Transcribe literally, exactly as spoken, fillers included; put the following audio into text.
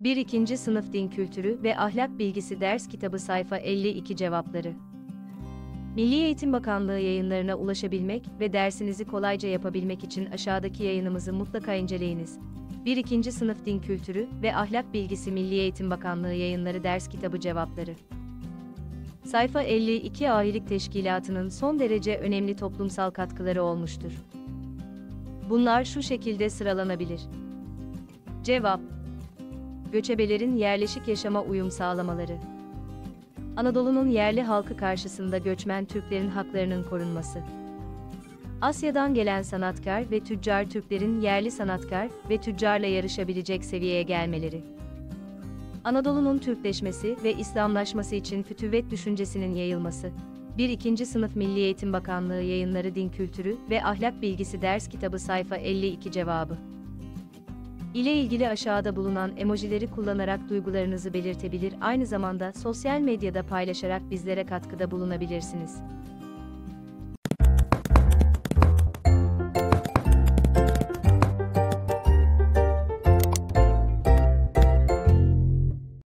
bir ikinci Sınıf Din Kültürü ve Ahlak Bilgisi Ders Kitabı Sayfa elli iki Cevapları. Milli Eğitim Bakanlığı yayınlarına ulaşabilmek ve dersinizi kolayca yapabilmek için aşağıdaki yayınımızı mutlaka inceleyiniz. bir ikinci Sınıf Din Kültürü ve Ahlak Bilgisi Milli Eğitim Bakanlığı Yayınları Ders Kitabı Cevapları. Sayfa elli iki Ahilik Teşkilatı'nın son derece önemli toplumsal katkıları olmuştur. Bunlar şu şekilde sıralanabilir. Cevap: Göçebelerin yerleşik yaşama uyum sağlamaları. Anadolu'nun yerli halkı karşısında göçmen Türklerin haklarının korunması. Asya'dan gelen sanatkar ve tüccar Türklerin yerli sanatkar ve tüccarla yarışabilecek seviyeye gelmeleri. Anadolu'nun Türkleşmesi ve İslamlaşması için fütüvvet düşüncesinin yayılması. bir ikinci Sınıf Milli Eğitim Bakanlığı Yayınları Din Kültürü ve Ahlak Bilgisi Ders Kitabı Sayfa elli iki Cevabı ile ilgili aşağıda bulunan emojileri kullanarak duygularınızı belirtebilir, aynı zamanda sosyal medyada paylaşarak bizlere katkıda bulunabilirsiniz.